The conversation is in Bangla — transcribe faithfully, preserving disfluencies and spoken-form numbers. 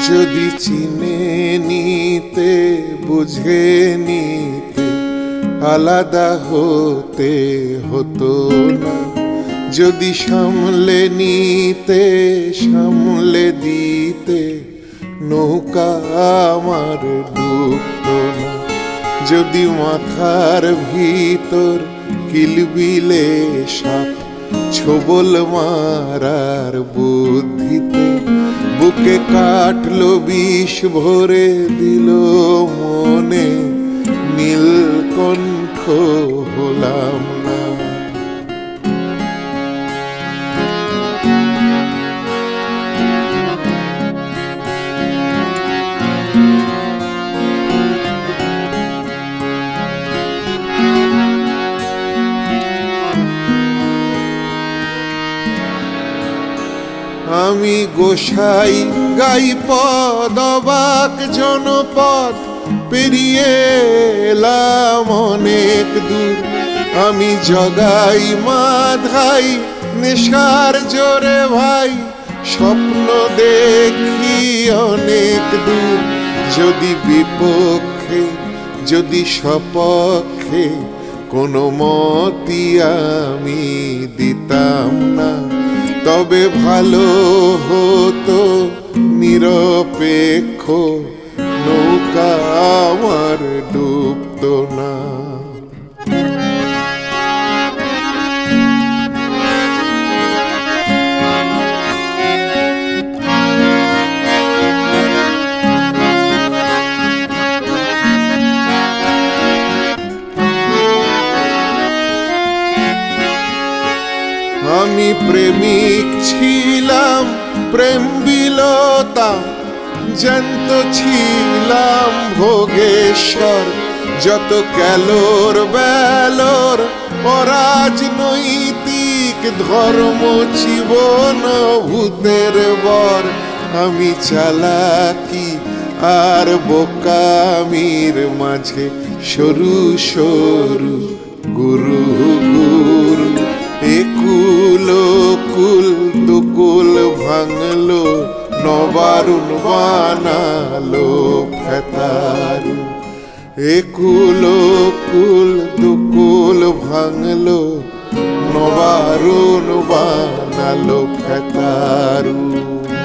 যদি চিনে নিতে বুঝে নিতে আলাদা হতে হতো না, যদি সামলে নিতে সামলে দিতে নৌকা আমার ডুবতো না, যদি মাথার ভিতর কিলবিলে সাপ ছোবল মারার বুদ্ধিতে বুকে কাটলো বিষ ভরে দিল মনে নীলকণ্ঠ হলাম না। আমি গোসাই গাই পদ অবাক জনপদ পেরিয়ে এলাম অনেক দূর, আমি জগাই মাধাই নেশার জোরে ভাই স্বপ্ন দেখি অনেক দূর, যদি বিপক্ষে যদি সপক্ষে কোনো মতি আমি দিতাম না, তবে ভালো হতো নিরপেক্ষ নৌকা আমার ডুবতো না। আমি প্রেমিক ছিলাম প্রেম বিলতাম জ্যান্ত ছিলাম ভোগেশ্বর, যত ক্যালোর বেলোর অরাজনৈতিক ধর্ম জীবন ভূতের বর, আমি চালাকি আর বোকামির মাঝে সরু সরু গুরু গুরু, একুল কুল দুকুল ভাঙলো নবারুণ বানালো ফেতারু, একুল কুল দুকুল ভাঙলো নবারুণ বানালো ফেতারু।